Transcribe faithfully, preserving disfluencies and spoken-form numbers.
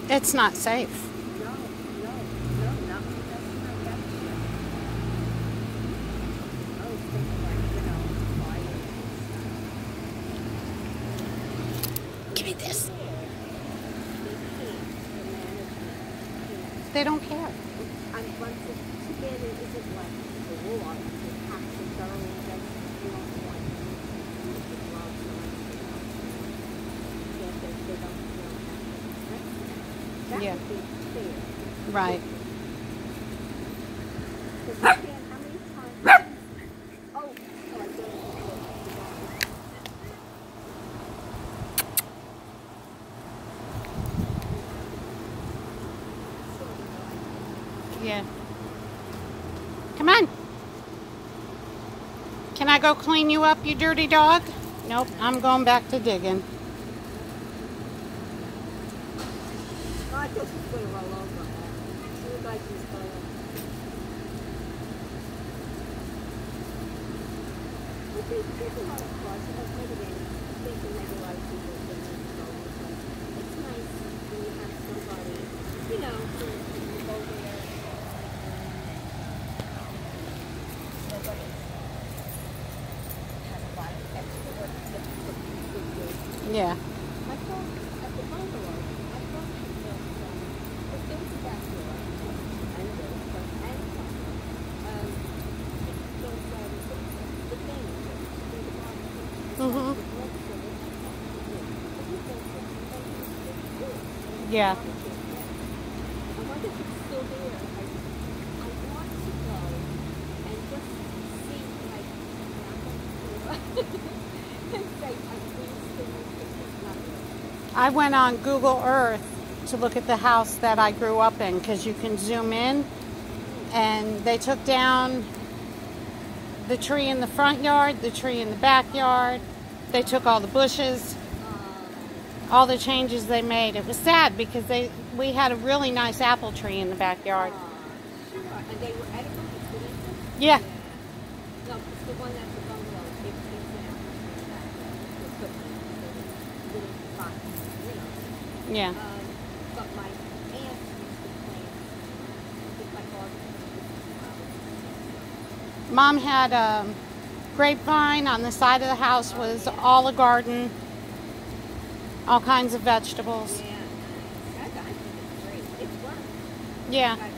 It's not safe. No, no, no, not that's not that shit. I was thinking like, you know, fire and Give me this. stuff. They can't, the management They don't care. can't. And once it's too bad it isn't like the law, you have to thoroughly investigate. You don't want to use the drugs or anything else. Yeah, they, they don't, they don't have to arrest them. That Yeah. would be fair. Right. Because you can't, how many times? Oh, oh, I don't know. Yeah. Come on. Can I go clean you up, you dirty dog? Nope, I'm going back to digging. Oh, I thought she was going to roll over. She looked like she was going to. But there's, there's a lot of cars. You know, maybe they think that maybe a lot of people have been in the road. But it's nice when you have somebody, you know, to, to go there. Nobody has a lot of extra work to do. Yeah. I thought at the bungalow, I thought that um, if there was a backyard, and there was front and front, um, there's um, the thing, the the barbecue. Mm-hmm. The drugstore, they have barbecue. But you think that it's good. Yeah. Barbecue, yeah. I wonder if it's still there. I, I want to go and just see, like, and say, I really still want to take nothing. I went on Google Earth to look at the house that I grew up in because you can zoom in, and they took down the tree in the front yard, the tree in the backyard. They took all the bushes, all the changes they made. It was sad because they we had a really nice apple tree in the backyard. Sure. And they were edible, the citizens? Yeah. No, because the one that's a bungalow, it takes an apple tree in the backyard. It's a cookie. So it's little pots, you know. Yeah. Um, but my aunt used to plant, just like flowers. Mom had a grapevine. On the side of the house was all a garden, all kinds of vegetables. Yeah, nice. That, I think it's great. It's work. Yeah. Got